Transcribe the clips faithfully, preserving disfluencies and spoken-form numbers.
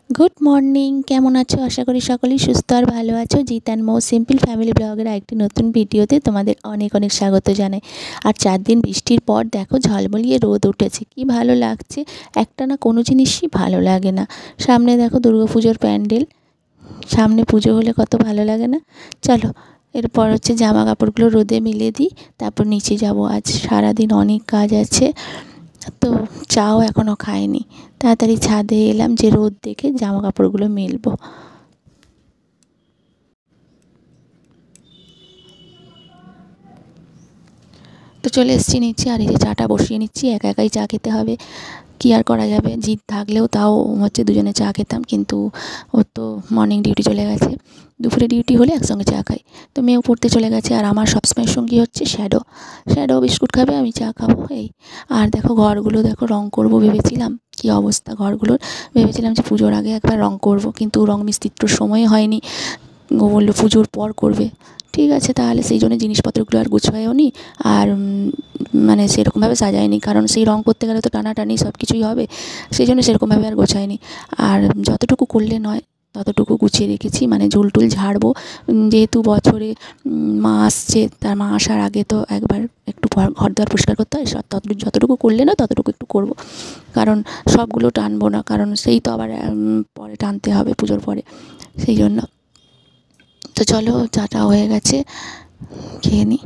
Good morning, কেমন আছো? আশা করি সকলেই সুস্থ আর ভালো আছো। Jeet and Mo simple family ব্লগের একটি নতুন ভিডিওতে তোমাদের অনেক অনেক স্বাগত জানাই। আর চার দিন বৃষ্টির পর দেখো ঝলমলিয়ে রোদ উঠেছে, কি ভালো লাগছে। একটা না কোনো জিনিসই ভালো লাগে না। সামনে দেখো দুর্গাপুজোর প্যান্ডেল, সামনে পুজো হলে কত ভালো লাগে না। চলো এরপর হচ্ছে জামা কাপড়গুলো রোদে মেলে দিই, তারপর নিচে যাব। আজ সারাদিন অনেক কাজ আছে, তো চাও এখনও খাইনি। তাড়াতাড়ি ছাদে এলাম যে রোদ দেখে জামা কাপড়গুলো মেলবো। তো চলে এসেছি নিচে, আর এই যে চাটা বসিয়ে নিচ্ছি। একা একাই চা খেতে হবে, কী আর করা যাবে। জিৎ থাকলেও তাও হচ্ছে দুজনে চা খেতাম, কিন্তু ওর তো মর্নিং ডিউটি চলে গেছে। দুপুরে ডিউটি হলে একসঙ্গে চা খাই। তো মেয়েও পড়তে চলে গেছে, আর আমার সবসময় সঙ্গী হচ্ছে শ্যাডো। শ্যাডো বিস্কুট খাবে, আমি চা খাবো, এই। আর দেখো ঘরগুলো দেখো রং করব ভেবেছিলাম, কী অবস্থা ঘরগুলোর। ভেবেছিলাম যে পুজোর আগে একবার রং করব, কিন্তু রং মিস্ত্রির তো সময় হয়নি। ও বললো পুজোর পর করবে। ঠিক আছে, তাহলে সেই জন্য জিনিসপত্রগুলো আর গুছায়ও নি, আর মানে সেরকমভাবে সাজায়নি, কারণ সেই রং করতে গেলে তো টানাটানি সব কিছুই হবে। সেই জন্য সেরকমভাবে আর গোছায়নি। আর যতটুকু করলে নয় ততটুকু গুছিয়ে রেখেছি, মানে ঝুল টুল ঝাড়বো। যেহেতু বছরে মা আসছে, তার মা আসার আগে তো একবার একটু ঘর দ্বার পরিষ্কার করতে হয়। সব তত যতটুকু করলে না ততটুকু একটু করব, কারণ সবগুলো টানবো না, কারণ সেই তো আবার পরে টানতে হবে পুজোর পরে, সেই জন্য। তো চলো চাটা হয়ে গেছে, খেয়ে নিই।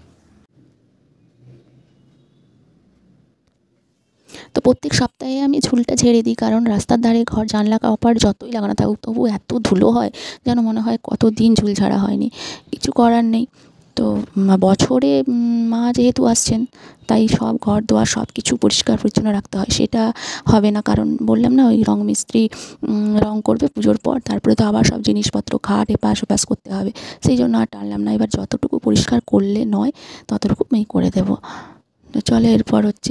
তো প্রত্যেক সপ্তাহে আমি ঝুলটা ঝেড়ে দিই, কারণ রাস্তার ধারে ঘর, জানলা কাপড় যতই লাগানো থাকুক তবু এত ধুলো হয় যেন মনে হয় কত দিন ঝুল ঝাড়া হয়নি। কিছু করার নেই। তো বছরে মা যেহেতু আসছেন, তাই সব ঘর দোয়ার সব কিছু পরিষ্কার পরিচ্ছন্ন রাখতে হয়। সেটা হবে না, কারণ বললাম না ওই রং মিস্ত্রি রং করবে পুজোর পর, তারপরে তো আবার সব জিনিসপত্র খাট এপাশ ওপাশ করতে হবে। সেই জন্য আর টানলাম না। এবার যতটুকু পরিষ্কার করলে নয় ততটুকু আমি করে দেবো। তো চলে এরপর হচ্ছে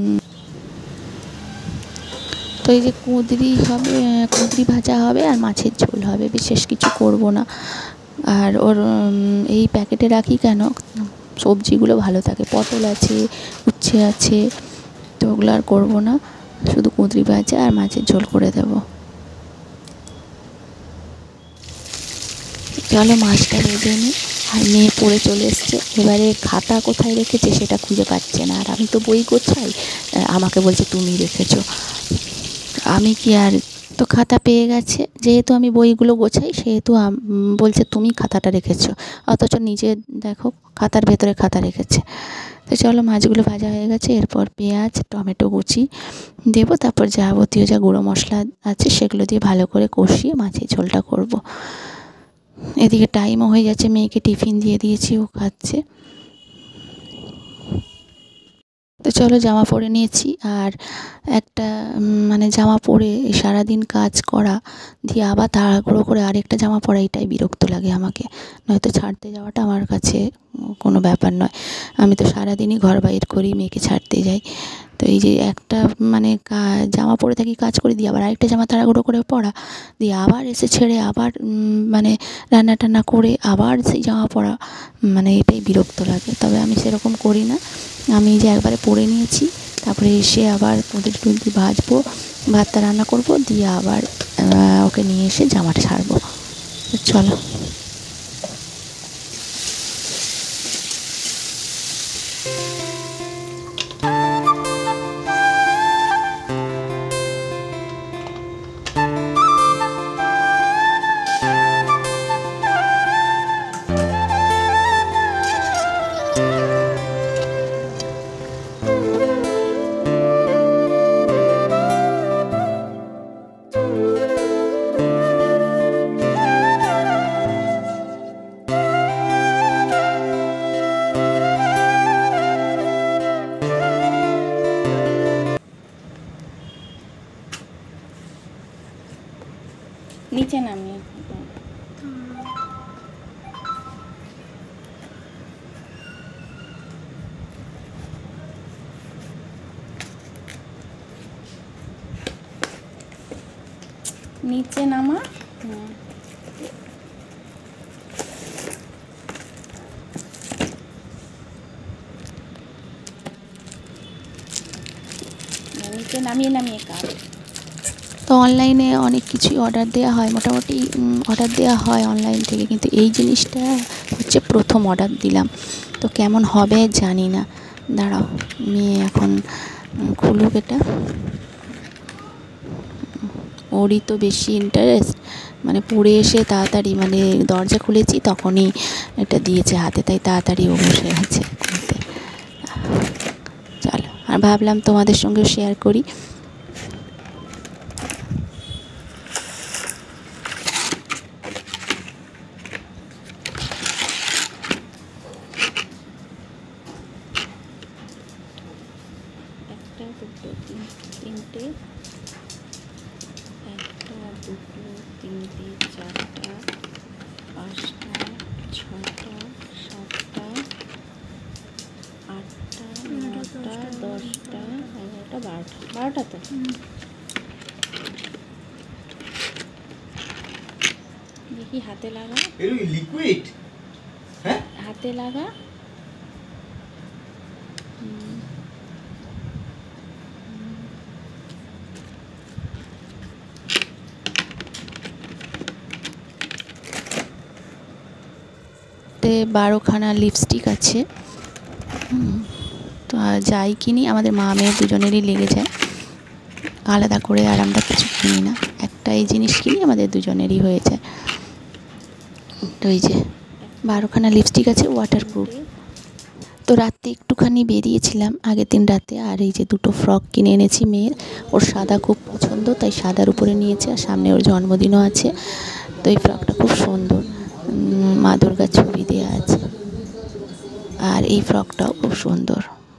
তো এই যে কুঁদরি হবে, কুঁদরি ভাজা হবে আর মাছের ঝোল হবে, বিশেষ কিছু করব না। আর ওর এই প্যাকেটে রাখি কেন, সবজিগুলো ভালো থাকে, পটল আছে, উচ্ছে আছে, তো ওগুলো আর করবো না, শুধু কুঁদরি ভাজা আর মাছের ঝোল করে দেবো। চলো মাছটা ভেজে নিই। আর মেয়ে পড়ে চলে এসছে, এবারে খাতা কোথায় রেখেছে সেটা খুঁজে পাচ্ছে না, আর আমি তো বই গোছাই, আমাকে বলছে তুমি রেখেছো। আমি কি আর, তো খাতা পেয়ে গেছে, যেহেতু আমি বইগুলো গোছাই সেহেতু বলছে তুমি খাতাটা রেখেছো, অথচ নিজে দেখো খাতার ভেতরে খাতা রেখেছে। তো চলো মাছগুলো ভাজা হয়ে গেছে, এরপর পেঁয়াজ টমেটো কুচি দেবো, তারপর যাবতীয় যা গুঁড়ো মশলা আছে সেগুলো দিয়ে ভালো করে কষিয়ে মাছের ঝোলটা করব। এদিকে টাইমও হয়ে যাচ্ছে, মেয়েকে টিফিন দিয়ে দিয়েছি, ও খাচ্ছে। তো চলো জামা পরে নিয়েছি, আর একটা মানে জামা পরে সারাদিন কাজ করা দিয়ে আবার তাড়াহুড়ো করে আরেকটা জামা পরা, এটাই বিরক্ত লাগে আমাকে। নয়তো ছাড়তে যাওয়াটা আমার কাছে কোনো ব্যাপার নয়, আমি তো সারাদিনই ঘর বাইর করি, মেয়েকে ছাড়তে যাই। তো এই যে একটা মানে জামা পরে থাকি, কাজ করে দিয়ে আবার আরেকটা জামা তাড়াহুড়ো করে পরা, দিয়ে আবার এসে ছেড়ে আবার মানে রান্না টান্না করে আবার সেই জামা পরা, মানে এটাই বিরক্ত লাগে। তবে আমি সেরকম করি না, আমি যে একবারে পরে নিয়েছি, তারপরে এসে আবার কুঁদরি টুঁদরি ভাজবো, ভাতটা রান্না করব, দিয়ে আবার ওকে নিয়ে এসে জামাটা ছাড়বো। চলো নিচে নামিয়ে নিচে নামা। নিচে নামিয়ে নামিয়ে কাট। তো তো অনলাইনে অনেক কিছুই অর্ডার দেওয়া হয়, মোটামুটি অর্ডার দেওয়া হয় অনলাইন থেকে, কিন্তু এই জিনিসটা হচ্ছে প্রথম অর্ডার দিলাম। তো কেমন হবে জানি না, দাঁড়াও মেয়ে এখন খুলুক এটা। ওরই তো বেশি ইন্টারেস্ট, মানে পড়ে এসে তাড়াতাড়ি, মানে দরজা খুলেছি তখনই এটা দিয়েছে হাতে, তাই তাড়াতাড়ি ও বসে আছে খুলতে। চলো, আর ভাবলাম তোমাদের সঙ্গেও শেয়ার করি। একটা দুটো তিন তিনটে একটা দুটো তিনটে চারটা পাঁচটা ছটা সাতটা আটটা নটা দশটা এগারোটা বারোটা বারোটা তো দেখি, হাতে লাগা লিকুইড, হ্যাঁ হাতে লাগা। বারোখানা লিপস্টিক আছে। তো যাই কিনি আমাদের মা মেয়ে দুজনেরই লেগে যায়, আলাদা করে আর আমরা কিছু কিনি না, একটা এই জিনিস কিনি আমাদের দুজনেরই হয়ে যায়। তো এই যে বারোখানা লিপস্টিক আছে, ওয়াটারপ্রুফ। তো রাতে একটুখানি বেরিয়েছিলাম আগের দিন রাতে, আর এই যে দুটো ফ্রক কিনে এনেছি মেয়ের, ওর সাদা খুব পছন্দ তাই সাদার উপরে নিয়েছে, আর সামনে ওর জন্মদিনও আছে। তো এই ফ্রকটা খুব সুন্দর, মা দুর্গার ছবি দেওয়া আছে, আর এই ফ্রকটাও খুব সুন্দর।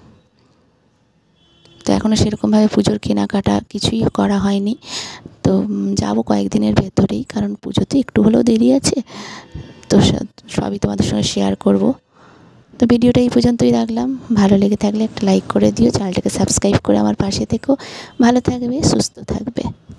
তো এখনও সেরকমভাবে পুজোর কেনাকাটা কিছুই করা হয়নি, তো যাব কয়েকদিনের ভেতরেই, কারণ পুজোতে একটু হলেও দেরি আছে, তো সবই তোমাদের সঙ্গে শেয়ার করব। তো ভিডিওটা এই পর্যন্তই রাখলাম, ভালো লেগে থাকলে একটা লাইক করে দিও, চ্যানেলটাকে সাবস্ক্রাইব করে আমার পাশে থেকো। ভালো থাকবে, সুস্থ থাকবে।